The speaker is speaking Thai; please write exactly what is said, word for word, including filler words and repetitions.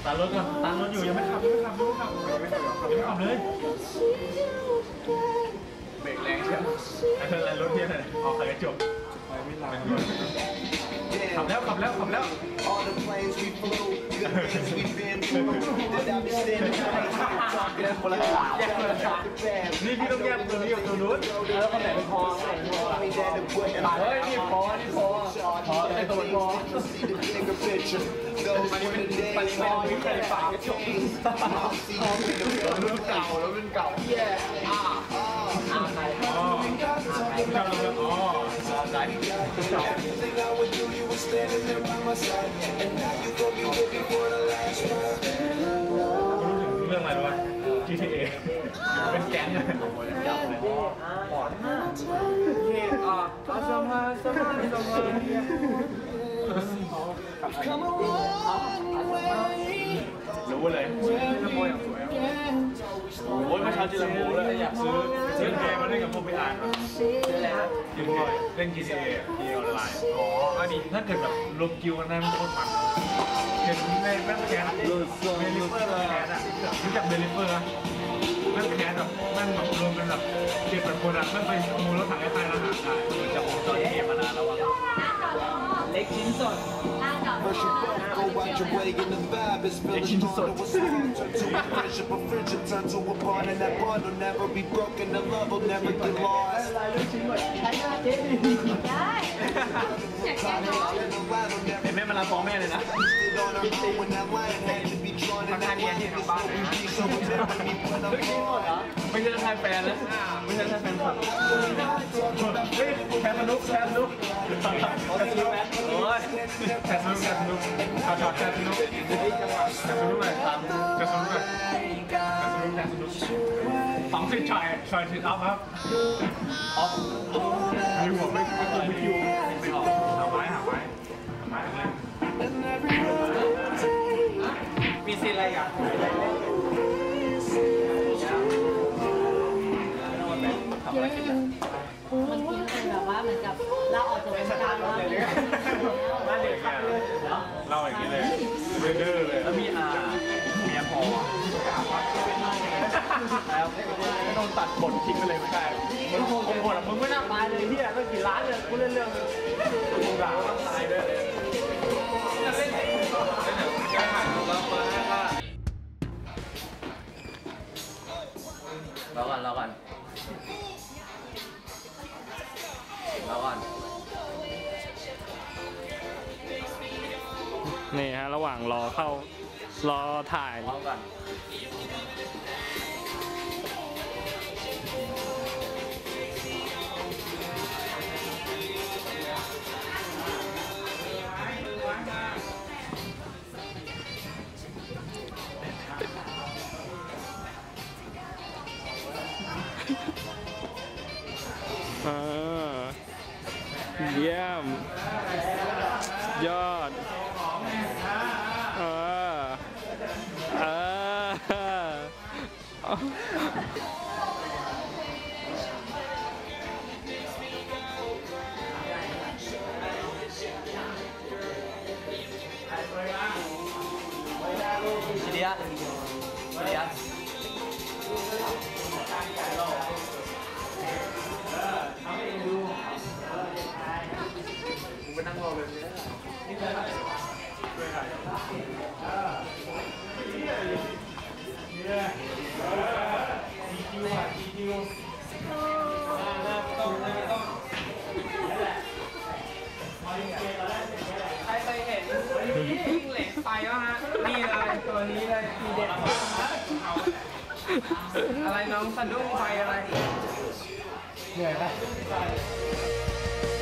ตารถก่อนตารถอยู่ยังไม่ขับยังไม่ขับยังไม่ขับไม่ขับไม่ขับเลยเบรกแรงใช่ไหมอะไรรถเที่ยงเลยออกใครกระจกไปไม่หลับขับแล้วขับแล้วขับแล้วนี่พี่ต้องแยกตัวนี้กับตัวนู้นแล้วคนไหนเป็นพอคนไหนเป็นพอเฮ้ยนี่พอนี่พอพอไอ้ตัวพอมันเป็นมันเป็นวิธีฝากกระจกรุ่นเก่าแล้วรุ่นเก่าแย่อ่าอ่าไหนอ๋อเจ้าเราเป็นอ๋อไหนเรื่องอะไรวะ จี ที เอ เป็นแก๊งเลยปอดมากเฮ้ยอ่ะสมาสมาสมารู้เลยน้ำโมอย่างสวยโอ้ยเมื่อเช้าจิราโมเลยอยากซื้อซื้อเกมมาเล่นกับพวกพี่อ่านซื้ออะไรนะยิงเลยเล่น จี ที เอ ที่ออนไลน์อ๋ออันนี้ถ้าเกิดแบบรวมกิวกันได้มันโคตรมันเห็นในแม่แคนเบลิเฟอร์แคนอ่ะรู้จักเบลิเฟอร์อ่ะแม่แคนแบบแม่แบบรวมกันแบบเจ็ดแปดคนอ่ะแม่ไปขโมยรถถังไอ้ไทยแล้วหาได้จากวงจรเกมมานานแล้ววะเล็กชิ้นสดเล็กชิ้นสดเห็นแม่มาลาฟ้องแม่เลยนะทางการเรียนที่ทางบ้านไม่ใช่ทางแฟนนะไม่ใช่ทางแฟนผมเฮ้ยแฟนมนุษย์แฟนมนุษย์แฟนมนุษย์โอ้ยแฟนมนุษย์แฟนมนุษย์ขอจอดแฟนมนุษย์แฟนมนุษย์หน่อยครับแฟนมนุษย์หน่อยแฟนมนุษย์แฟนมนุษย์สองสิบชายชายสิบอัพครับออฟไม่หัวไม่ไม่ไม่คิวไม่ออกหาไม้หาไม้หาไม้เลยมีซีอะไรกันทำอะไรกินมันกินเป็นแบบว่าเหมือนกับเราออกจากวงการแล้วน่าเด็กเลยเล่าอย่างนี้เลยเด้อเลยแล้วมีอาเมียพอแล้วไม่ต้องตัดบททิ้งไปเลยไม่ได้มึงคงคงบทมึงไม่น่าตายเลยที่อ่ะต้องกี่ล้านเลยกูเล่นเรื่องมึงด่าต้องตายด้วยจะเล่นไหนจะถ่ายรูปแล้วมาค่ะรอก่อนรอก่อนรอก่อนนี่ฮะระหว่างรอเข้ารอถ่ายรอก่อนอ่าเยี่ยมยอดเออเออทีเดียวทีเดียวไปนั่งรอเลยนี่ใช่ไหมช่วยถ่ายเนี่ยดีคิวอ่ะดีคิวต้องต้องใครเคยเห็นวิ่งเหล็กไฟวะฮะนี่เลยตัวนี้เลยทีเด็ดอะไรน้องสะดุ้งไฟอะไรเหนื่อยปะ